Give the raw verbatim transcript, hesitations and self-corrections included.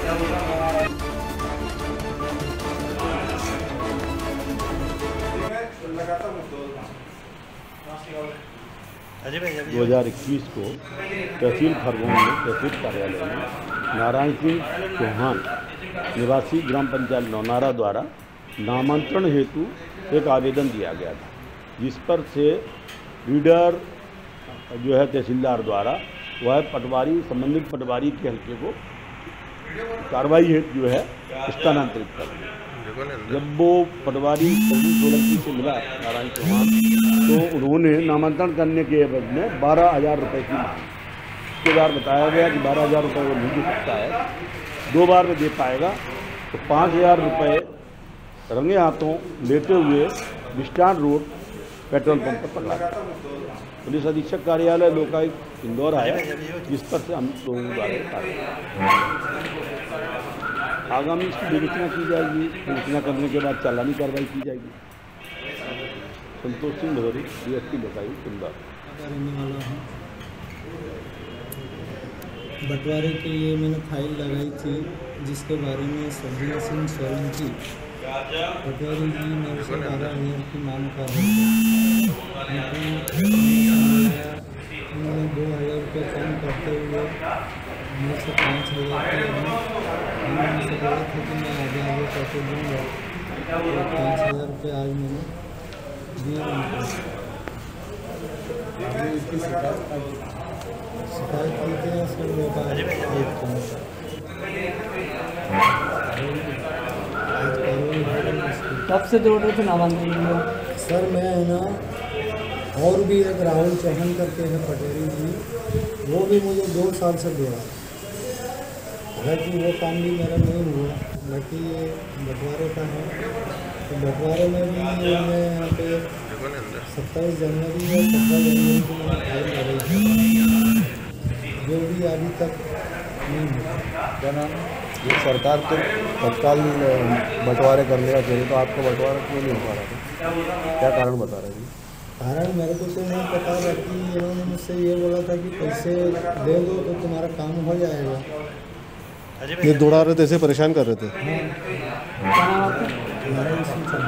दो हज़ार इक्कीस को तहसील खरगोन में तहसील कार्यालय में नारायण सिंह चौहान निवासी ग्राम पंचायत नौनारा द्वारा नामांतरण हेतु एक आवेदन दिया गया था, जिस पर से रीडर जो है तहसीलदार द्वारा वह पटवारी संबंधित पटवारी के हल्के को कार्रवाई हेतु जो है स्थानांतरित कर दिया। जब वो पटवारी सोलंकी से मिला नारायण चौहान, तो उन्होंने नामांतरण करने के एवज में बारह हज़ार रुपये की मांग। उसके बाद बताया गया कि बारह हज़ार रुपये वो नहीं दे सकता है, दो बार में दे पाएगा। तो पाँच हज़ार रुपये रंगे हाथों लेते हुए विस्टान रोड पेट्रोल पंप पर पकड़ा। पुलिस अधीक्षक कार्यालय लोकायुक्त इंदौर आया, जिस पर से हम लोगों द्वारा आगामी इसकी विवेचना की जाएगी। विवेचना करने के बाद चालानी कार्रवाई की जाएगी। संतोष सिंह भदौरी, डीएसपी लोकायुक्त इंदौर। बंटवारे के लिए मैंने फाइल लगाई थी, जिसके बारे में सज्जन सिंह सोलंकी पटवारी जी मेरे से बारह हज़ार की मांग कर रहे थे। उन्होंने दो हज़ार रुपये कम करते हुए मेरे से पाँच हज़ार रुपये मैंने उनसे बोला था कि मैं आगे आगे करके दूँगा। तो पाँच हज़ार रुपये आज मैंने दिए उनको। आगे इसकी शिकायत शिकायत करते हैं सर व्यापार कब से जोड़ रहे थे नामांकन? सर मैं है ना, और भी एक राहुल चौहान करके है पटेरी जी, वो भी मुझे दो साल से जोड़ा। हालांकि वो काम भी मेरा नहीं हुआ, बाकी ये बंटवारे का है। तो बंटवारे में भी मैं यहाँ पे सत्ताईस जनवरी या सत्रह जनवरी को मैंने फाइल लगाई थी, जो भी अभी तक नहीं हुआ। क्या नाम ये सरकार तो तत्काल बंटवारे कर लेगा चाहिए, तो आपका बंटवारा क्यों नहीं हो पा रहा था? क्या कारण बता रहे हैं? कारण मेरे को तो नहीं पता, बाकी इन्होंने मुझसे ये बोला था कि पैसे दे दो तो तुम्हारा काम हो जाएगा। ये दौड़ा रहे थे, ऐसे परेशान कर रहे थे। हाँ।